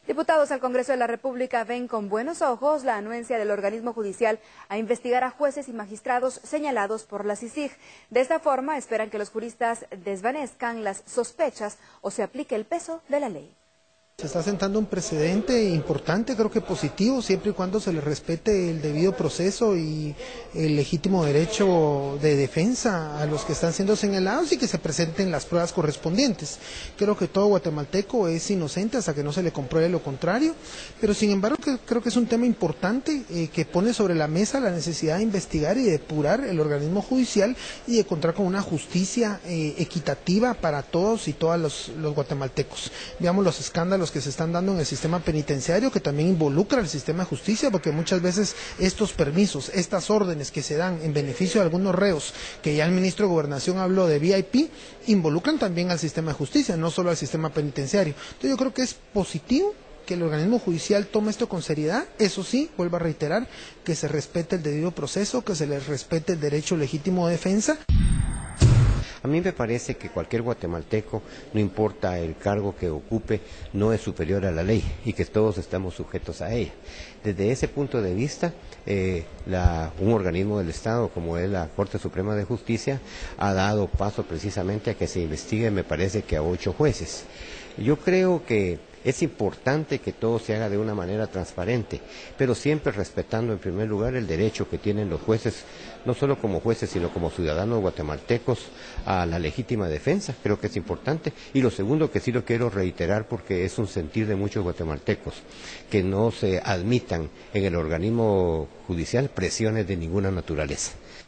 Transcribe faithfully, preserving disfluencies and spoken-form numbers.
Diputados al Congreso de la República ven con buenos ojos la anuencia del organismo judicial a investigar a jueces y magistrados señalados por la C I C I G. De esta forma esperan que los juristas desvanezcan las sospechas o se aplique el peso de la ley. Se está sentando un precedente importante, creo que positivo, siempre y cuando se le respete el debido proceso y el legítimo derecho de defensa a los que están siendo señalados y que se presenten las pruebas correspondientes. Creo que todo guatemalteco es inocente hasta que no se le compruebe lo contrario, pero sin embargo creo que es un tema importante eh, que pone sobre la mesa la necesidad de investigar y depurar el organismo judicial y de contar con una justicia eh, equitativa para todos y todas los, los guatemaltecos. Veamos los escándalos que se están dando en el sistema penitenciario, que también involucra al sistema de justicia, porque muchas veces estos permisos, estas órdenes que se dan en beneficio de algunos reos, que ya el ministro de Gobernación habló de V I P, involucran también al sistema de justicia, no solo al sistema penitenciario. Entonces yo creo que es positivo que el organismo judicial tome esto con seriedad, eso sí, vuelvo a reiterar, que se respete el debido proceso, que se les respete el derecho legítimo de defensa. A mí me parece que cualquier guatemalteco, no importa el cargo que ocupe, no es superior a la ley y que todos estamos sujetos a ella. Desde ese punto de vista, eh, la, un organismo del Estado como es la Corte Suprema de Justicia ha dado paso precisamente a que se investigue, me parece que a ocho jueces. Yo creo que es importante que todo se haga de una manera transparente, pero siempre respetando en primer lugar el derecho que tienen los jueces, no solo como jueces, sino como ciudadanos guatemaltecos, a la legítima defensa. Creo que es importante. Y lo segundo, que sí lo quiero reiterar porque es un sentir de muchos guatemaltecos, que no se admitan en el organismo judicial presiones de ninguna naturaleza.